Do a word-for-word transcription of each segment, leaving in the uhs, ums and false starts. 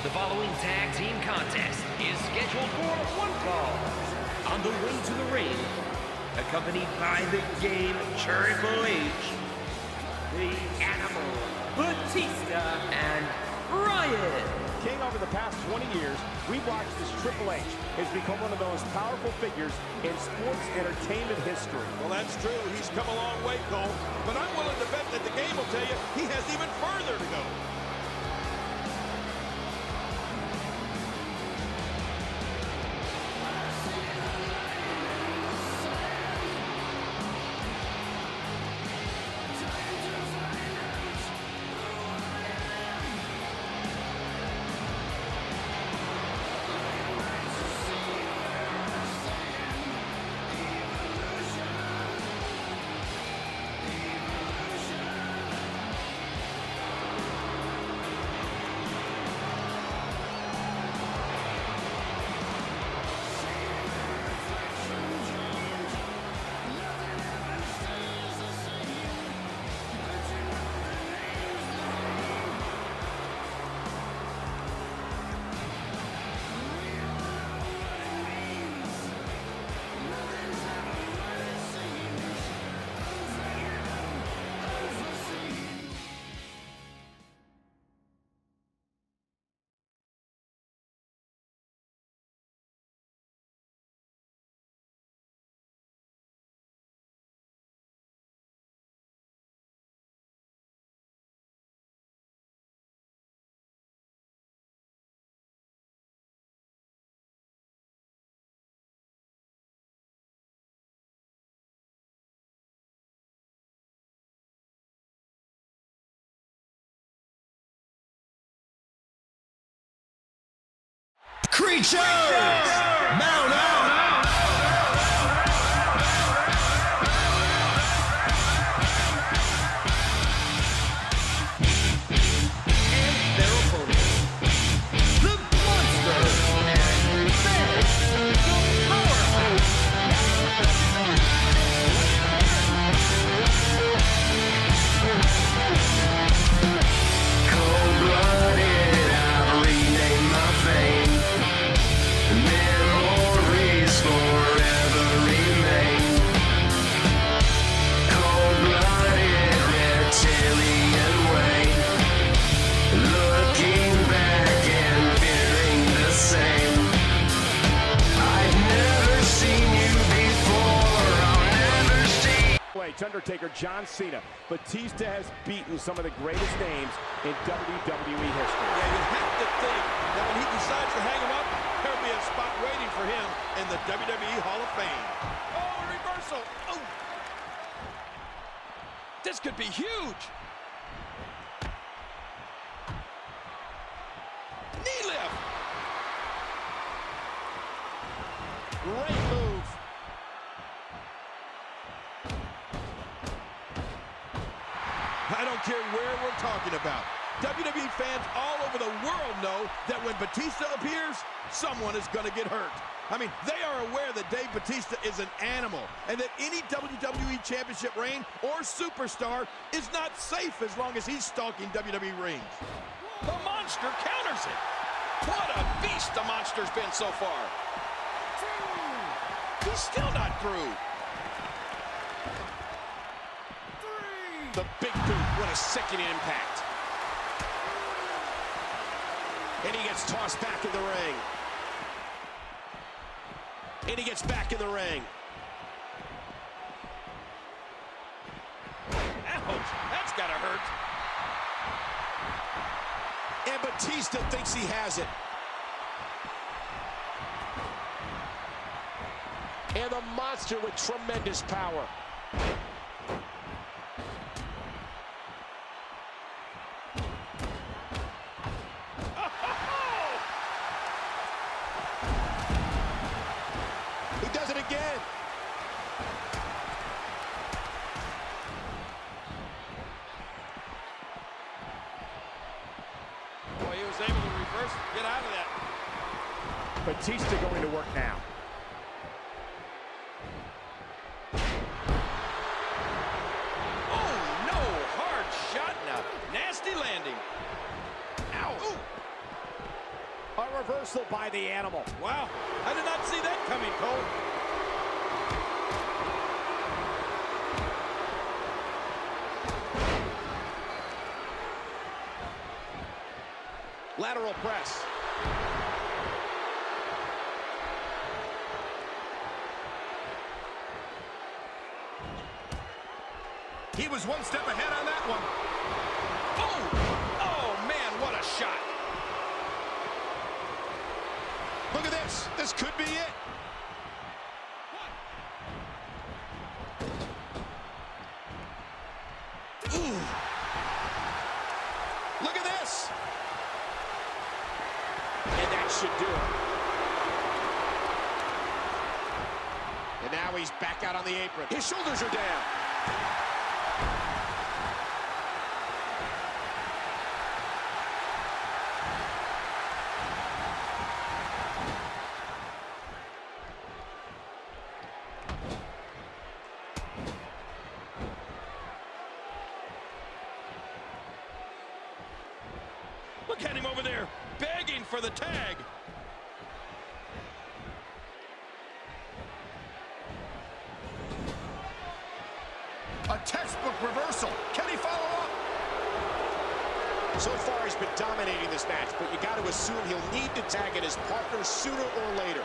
The following tag team contest is scheduled for one fall. On the way to the ring, accompanied by the Game Triple H, the Animal, Batista, and Ryan. King, over the past twenty years, we've watched as Triple H has become one of the most powerful figures in sports entertainment history. Well, that's true. He's come a long way, Cole. But I'm willing to bet that the game will tell you he has even further to go. Creatures! Mount out! And their opponents, the Monster and Fed, the Powerhouse. Cold-blooded, I've renamed my fame. Memories forever remain. Cold-blooded, reptilian way. Looking back and feeling the same. I've never seen you before, I'll never see. It's Undertaker, John Cena. Batista has beaten some of the greatest names in W W E history. Yeah, you have to think that when he decides to hang him up, there'll be a spot waiting for him in the W W E Hall of Fame. Oh, reversal. Oh. This could be huge. Knee lift. Great move. I don't care where we're talking about. W W E fans all over the world know that when Batista appears, someone is going to get hurt. I mean, they are aware that Dave Batista is an animal and that any W W E Championship reign or superstar is not safe as long as he's stalking W W E rings. The Monster counters it. What a beast the Monster's been so far. He's still not through. The big boot, what a sickening impact. And he gets tossed back in the ring. And he gets back in the ring. Ouch, that's gotta hurt. And Batista thinks he has it. And the Monster with tremendous power. Again. Boy, he was able to reverse, get out of that. Batista going to work now. Oh, no, hard shot now. Nasty landing. Ow. Ooh. party animal. Wow, I did not see that coming, Cole. Lateral press. He was one step ahead on that one. Oh! Oh, man, what a shot. Look at this. This could be it. Ooh. Look at this. And that should do it. And now he's back out on the apron. His shoulders are down. Look at him over there, begging for the tag. A textbook reversal. Can he follow up? So far, he's been dominating this match, but you got to assume he'll need to tag at his partner sooner or later.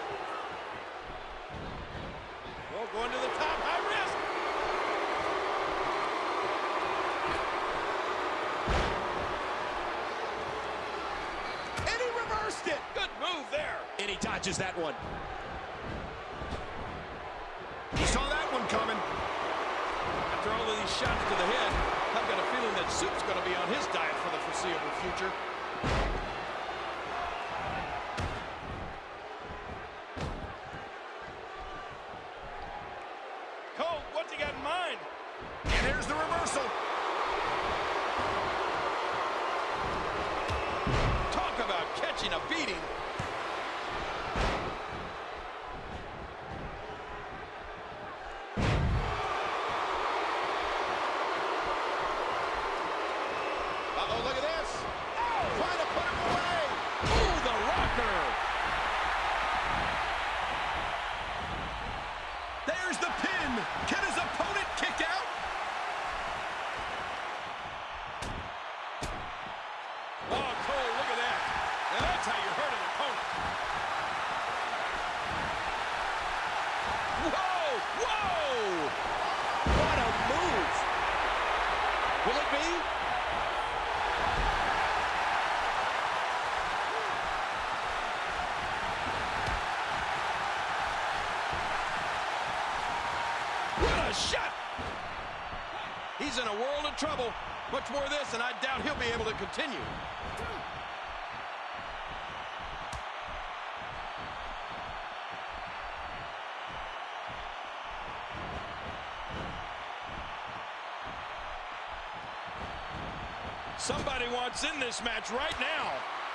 Well, going to the top, high risk. And he reversed it. Good move there. And he dodges that one. He saw that one coming. After all of these shots to the head, I've got a feeling that Soup's going to be on his diet for the foreseeable future. Cole, what's he got in mind? And here's the reversal. Talk about catching a beating. Uh-oh, look at this. Oh, trying to put him away. Ooh, the rocker. There's the pin. Can his opponent kick out? Oh, Cole, look at that. Now that's how you hurt an opponent. Whoa, whoa. What a move. Will it be? What a shot! He's in a world of trouble. Much more of this, and I doubt he'll be able to continue. Somebody wants in this match right now.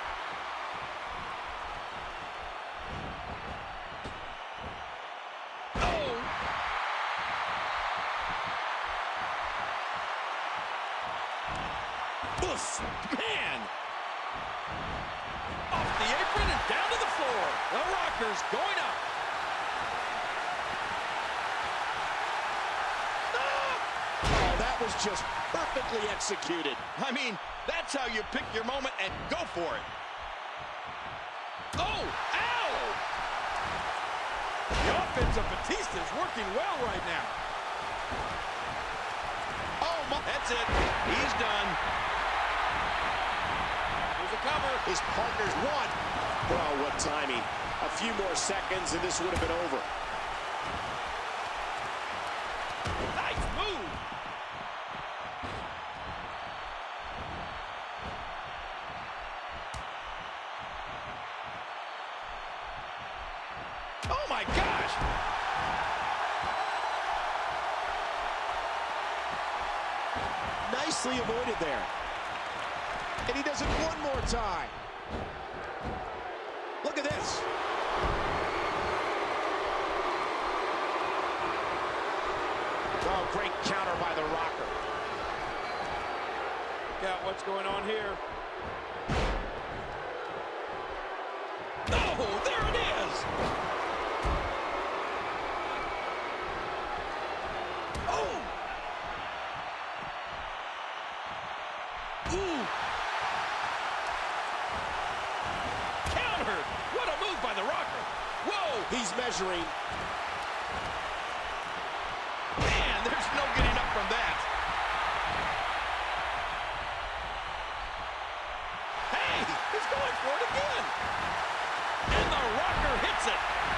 Oh! Oof, man! Off the apron and down to the floor. The Rocker's going up. Oh, that was just perfectly executed. I mean, that's how you pick your moment and go for it. Oh, ow! The offense of Batista is working well right now. Oh, my, that's it. He's done. Here's a cover. His partner's won. Bro, what timing. A few more seconds and this would have been over. Nice move. Oh, my gosh. Nicely avoided there. And he does it one more time. Look at this. Oh, great counter by the Rocker. Look out what's going on here. Oh, He's measuring. Man, there's no getting up from that. Hey, he's going for it again. And the rocker hits it.